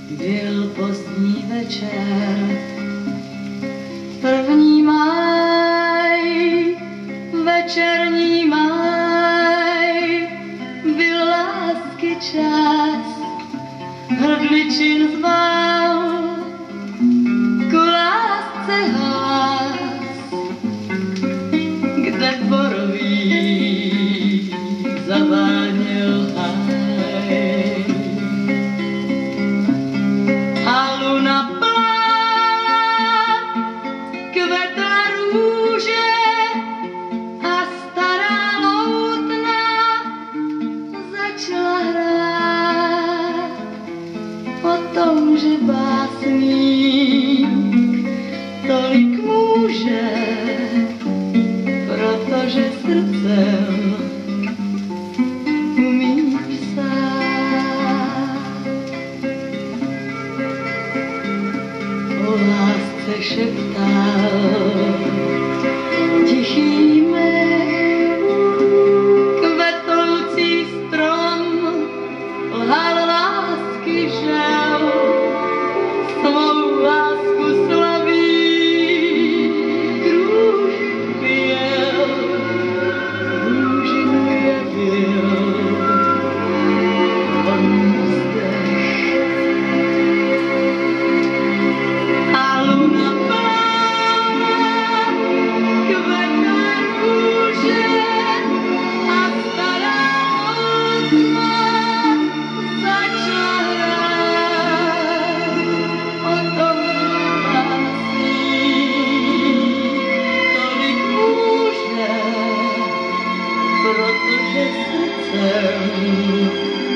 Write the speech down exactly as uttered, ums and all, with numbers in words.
Byl pozdní večer, první máj, večerní máj, byl lásky čas, hrdličin zval, k lásce hlas, kde boroví zaváněl háj. A luna plá, kvetla růže a stará loutna začala hrát o tom, že básník tolik může, protože srdcem umí psát. O lásce šeptal tichý mech, kvetoucí strom lhal lásky žel, svou lásku slaví, kruh pěl, růžinu jevil, on zdech. A luna plává, kvetla růže a stará loutna začala hrát o tom, že básník tolik může, protože srdcem